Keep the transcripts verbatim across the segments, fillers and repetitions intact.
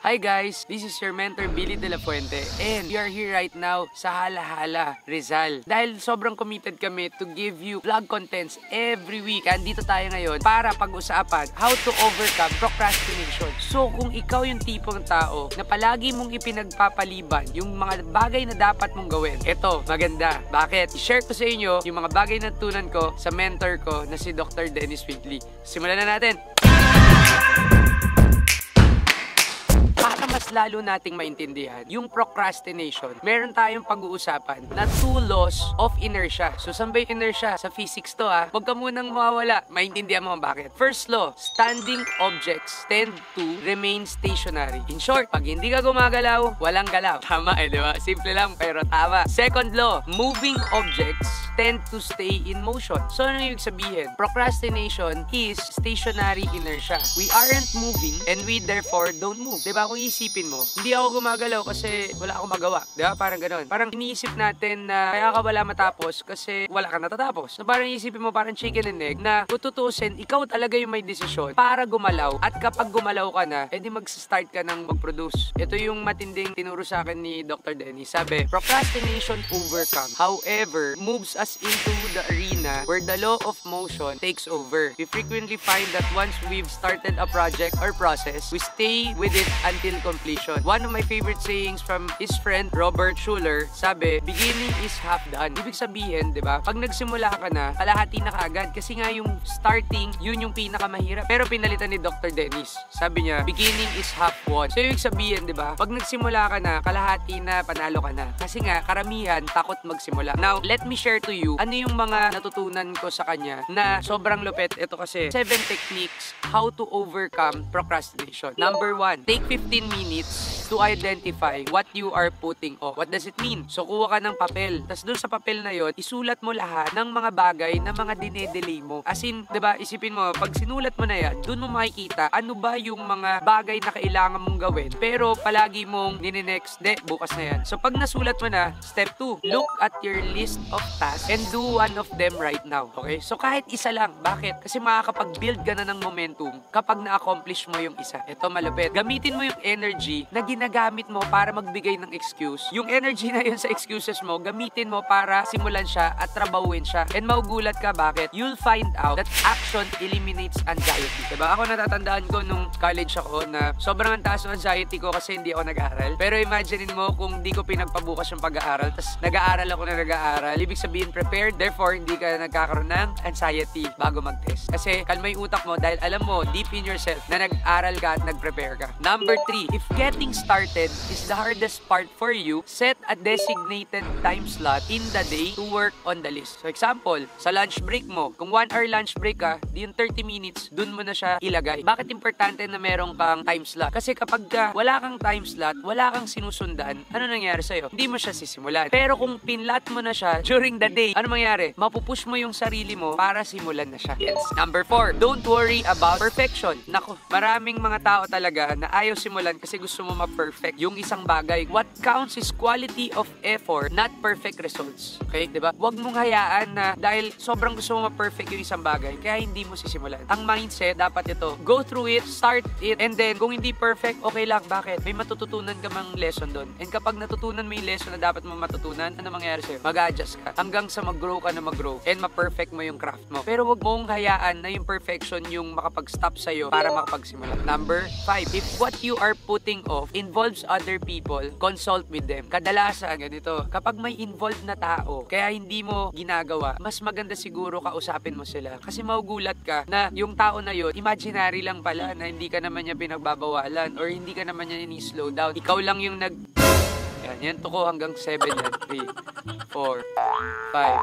Hi guys, this is your mentor Billy de la Fuente and we are here right now sa Hala-Hala, Rizal. Dahil sobrang committed kami to give you vlog contents every week. Andito tayo ngayon para pag-usapan how to overcome procrastination. So kung ikaw yung tipong tao na palagi mong ipinagpapaliban yung mga bagay na dapat mong gawin, eto, maganda. Bakit? I-share ko sa inyo yung mga bagay na tunan ko sa mentor ko na si Doctor Dennis Wigley. Simulan na natin! Mas lalo nating maintindihan yung procrastination. Meron tayong pag-uusapan na two laws of inertia. So, saan ba yung inertia? Sa physics to ha. Huwag ka munang mawawala. Maintindihan mo bakit. First law, standing objects tend to remain stationary. In short, pag hindi ka gumagalaw, walang galaw. Tama eh, di ba? Simple lang, pero tama. Second law, moving objects tend to stay in motion. So, ano yung sabihin? Procrastination is stationary inertia. We aren't moving and we therefore don't move. Di ba? Kung isipin mo, hindi ako gumagalaw kasi wala akong magawa. Di ba? Parang gano'n. Parang iniisip natin na kaya ka wala matapos kasi wala ka natatapos. So, parang isipin mo parang chicken and egg na tututusin, ikaw talaga yung may desisyon para gumalaw. At kapag gumalaw ka na, edi mag-start ka ng mag-produce. Ito yung matinding tinuro sa akin ni Doctor Dennis. Sabi, procrastination overcome. However, moves us into the arena where the law of motion takes over. We frequently find that once we've started a project or process, we stay with it until completion. One of my favorite sayings from his friend Robert Schuller, sabi, beginning is half done. Ibig sabihin, di ba? Pag nagsimula ka na, kalahati na kaagad. Kasi nga yung starting, yun yung pinakamahirap. Pero pinalitan ni Doctor Dennis. Sabi niya, beginning is half won. So ibig sabihin, di ba? Pag nagsimula ka na, kalahati na, panalo ka na. Kasi nga, karamihan, takot magsimula. Now, let me share to you, ano yung mga natutunan ko sa kanya na sobrang lupet. Ito kasi, seven techniques how to overcome procrastination. Number one, take fifteen minutes to identify what you are putting off. What does it mean? So, kuha ka ng papel. Tapos doon sa papel na yon, isulat mo lahat ng mga bagay na mga dinedelay mo. As in, diba, isipin mo, pag sinulat mo na yan, doon mo makikita ano ba yung mga bagay na kailangan mong gawin. Pero palagi mong nininext, de, bukas na yan. So, pag nasulat mo na, step two, look at your list of tasks and do one of them right now. Okay? So, kahit isa lang. Bakit? Kasi makakapag-build ka na ng momentum kapag na-accomplish mo yung isa. Ito malupit. Gamitin mo yung energy na ginagamit mo para magbigay ng excuse. Yung energy na yun sa excuses mo, gamitin mo para simulan siya at trabahuin siya. And maugulat ka, bakit? You'll find out that action eliminates anxiety. Diba? Ako natatandaan ko nung college ako na sobrang antaas ng anxiety ko kasi hindi ako nag-aaral. Pero imaginein mo kung hindi ko pinagpabukas yung pag-aaral, tapos nag-aaral ako na nag-aaral, ibig sabihin prepared, therefore hindi ka nagkakaroon ng anxiety bago mag-test. Kasi kalma yung utak mo dahil alam mo deep in yourself na nag-aral ka at nag-prepare ka. Number three, if getting started is the hardest part for you, set a designated time slot in the day to work on the list. So example, sa lunch break mo, kung one hour lunch break ka, di yung thirty minutes, dun mo na siya ilagay. Bakit importante na meron kang time slot? Kasi kapag ka wala kang time slot, wala kang sinusundan, ano nangyari sa'yo? Hindi mo siya sisimulan. Pero kung pinlat mo na siya during the day, ano mangyari? Mapupush mo yung sarili mo para simulan na siya. Yes. Number four, don't worry about perfection. Nako, maraming mga tao talaga na ayaw simulan kasi gusto mo ma-perfect yung isang bagay. What counts is quality of effort, not perfect results. Okay? Diba? Huwag mong hayaan na dahil sobrang gusto mo ma-perfect yung isang bagay, kaya hindi mo sisimulan. Ang mindset, dapat ito. Go through it, start it, and then kung hindi perfect, okay lang. Bakit? May matututunan ka mang lesson doon. And kapag natutunan mo yung lesson na dapat mo matutunan, ano mangyayari sa'yo? Mag-adjust ka. Hanggang sa mag-grow ka na mag-grow and ma-perfect mo yung craft mo. Pero huwag mong hayaan na yung perfection yung makapag-stop sa'yo para makapagsimula. Number five, if what you are putting off involves other people, consult with them. Kadalasan, ganito, kapag may involved na tao, kaya hindi mo ginagawa, mas maganda siguro kausapin mo sila. Kasi maugulat ka na yung tao na yun, imaginary lang pala na hindi ka naman niya pinagbabawalan or hindi ka naman niya ni-slow down. Ikaw lang yung nag... Yan, yan to ko hanggang seven yan. three, four, five.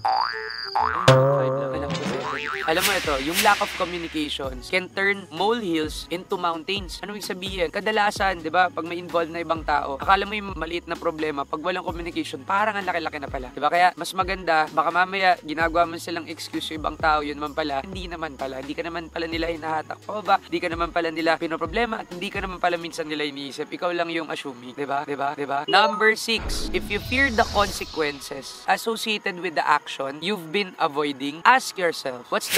five lang. Alam ko Alam mo ito, yung lack of communications can turn molehills into mountains. Ano yung sabihin? Kadalasan, di ba, pag may involved na ibang tao, akala mo yung maliit na problema, pag walang communication, parang ang laki-laki na pala. Di ba? Kaya mas maganda, baka mamaya ginagawa mo silang excuse yung ibang tao, yun naman pala, hindi naman pala. Hindi ka naman pala nila hinahatak pa ba? Hindi ka naman pala nila pinoproblema at hindi ka naman pala minsan nila iniisip. Ikaw lang yung assuming. Di ba? Di ba? Di ba? Number six, if you fear the consequences associated with the action you've been avoiding, ask yourself, what's the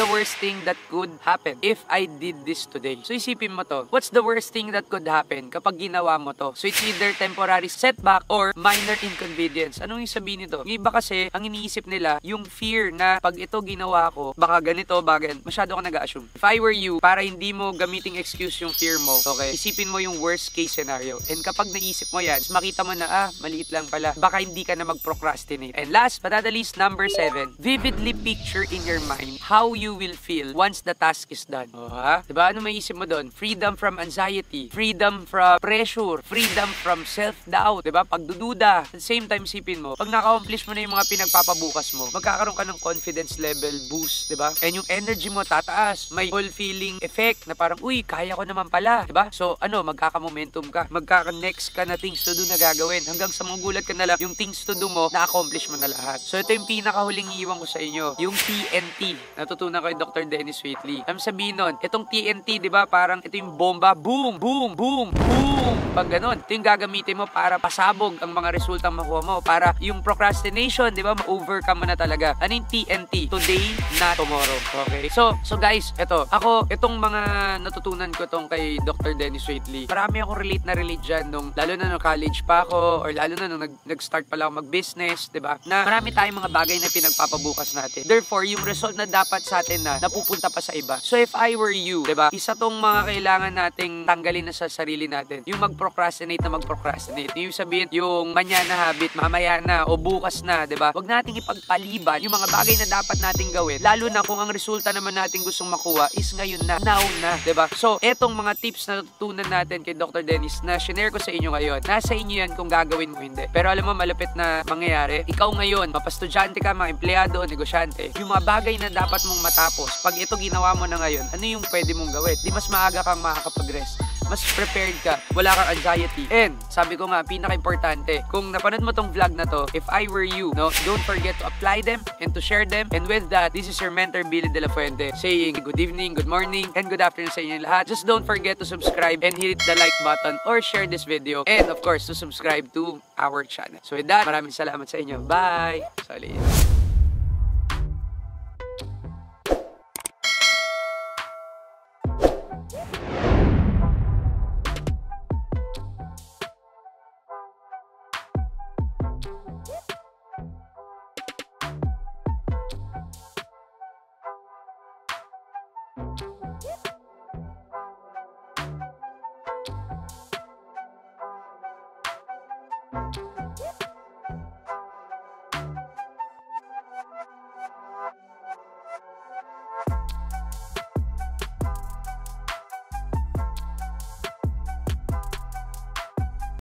the worst thing that could happen if I did this today? So isipin mo to. What's the worst thing that could happen kapag ginawa mo to? So it's either temporary setback or minor inconvenience. Anong yung sabihin nito? Yung iba kasi, ang iniisip nila, yung fear na pag ito ginawa ko, baka ganito, bagan, masyado ka nag-assume. If I were you, para hindi mo gamiting excuse yung fear mo, okay, isipin mo yung worst case scenario. And kapag naisip mo yan, makita mo na, ah, maliit lang pala, baka hindi ka na mag-procrastinate. And last but not the least, number seven, vividly picture in your mind how you will feel once the task is done. Oh, ha? Diba? Ano may isip mo doon? Freedom from anxiety, freedom from pressure, freedom from self-doubt, diba? Pagdududa. At the same time, isipin mo, pag naka-accomplish mo na yung mga pinagpapabukas mo, magkakaroon ka ng confidence level boost, diba? And yung energy mo tataas, may fulfilling effect na parang, uy, kaya ko naman pala, diba? So, ano, magkaka-momentum ka, magkaka-next ka na things to do na gagawin, hanggang sa magulat ka na lang, yung things to do mo, na-accomplish mo na lahat. So, ito yung pinakahuling iwan ko sa inyo, yung T N T. Natutunan ko kay Doctor Dennis Waitley. Ang sabihin nun, itong T N T, diba? Parang ito yung bomba, boom, boom, boom, boom. Pag ganun, ito yung gagamitin mo para pasabog ang mga resultang makuha mo, para yung procrastination, diba? Ma-overcome mo na talaga. Ano yung T N T? Today, not tomorrow. Okay? So, so guys, ito, ako, itong mga natutunan ko tong kay Doctor Dennis Waitley, marami akong relate na relate dyan nung, lalo na nung college pa ako, or lalo na nung nag, nag-start pa lang mag-business, diba? Na marami tayong mga bagay na pinagpapabukas natin. Therefore, yung result na dapat sa atin na napupunta pa sa iba. So, if I were you, diba? Isa tong mga kailangan nating tanggalin na sa sarili natin. Yung mag-procrastinate na mag-procrastinate. Yung sabihin, yung Mañana habit, mamaya na, o bukas na, diba? Huwag nating ipagpaliban yung mga bagay na dapat nating gawin. Lalo na kung ang resulta naman natin gustong makuha is ngayon na, now na, diba? So, etong mga tips na natutunan natin kay Doctor Dennis na share ko sa inyo ngayon, nasa inyo yan kung gagawin mo hindi. Pero alam mo, malapit na mangyayari, ikaw ngayon, mapastudyante ka, mga empleyado, negosyante, yung mga bagay na dapat mong matapos, pag ito ginawa mo na ngayon, ano yung pwede mong gawin? Di mas maaga kang makakapag-rest. Mas prepared ka, wala kang anxiety. And, sabi ko nga, pinaka-importante, kung napanood mo tong vlog na to, if I were you, no, don't forget to apply them and to share them. And with that, this is your mentor, Billy de la Fuente, saying good evening, good morning, and good afternoon sa inyo lahat. Just don't forget to subscribe and hit the like button or share this video. And of course, to subscribe to our channel. So with that, maraming salamat sa inyo. Bye! Solid. Thank you.